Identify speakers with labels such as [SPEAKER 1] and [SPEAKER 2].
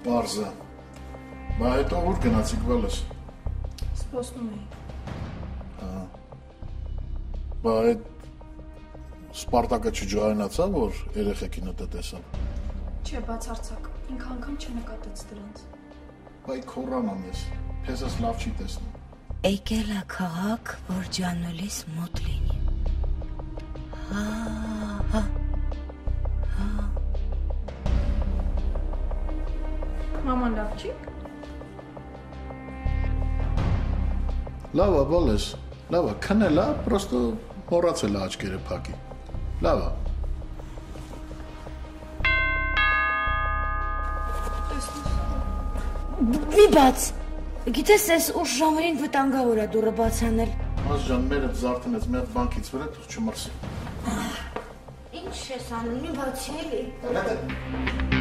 [SPEAKER 1] Պարզա, բա հետո ուր գնացիք վալես։
[SPEAKER 2] Սպոսնում էի։
[SPEAKER 1] Բա այդ Սպարտակը չջոայնացավ, որ երեխեքին հետը տեսավ։
[SPEAKER 2] Չէ, բացարձակ, ինքը անգամ չնկատեց դրանց։
[SPEAKER 1] Բայ քորանամ ես, քեզս լավ չի տեսնում։
[SPEAKER 3] Եկել է քաղաք, որ ջանուլիս մոտ լինի։
[SPEAKER 2] Մաման լավ չի։
[SPEAKER 1] Լավ է, բալես, լավ է, քնել է, պրոստո մոռացել է աչքերը փակի։ Լավ է։
[SPEAKER 3] Մի բաց, գիտես ես ուշ ժամերին վտանգավոր է դուրը բաց անել։
[SPEAKER 1] Մաս ջան, մեր հետ զարթնեց, մի հատ բանկից վրա թող չմրսի։
[SPEAKER 3] Ինչ ես անում, մի բացի էլի։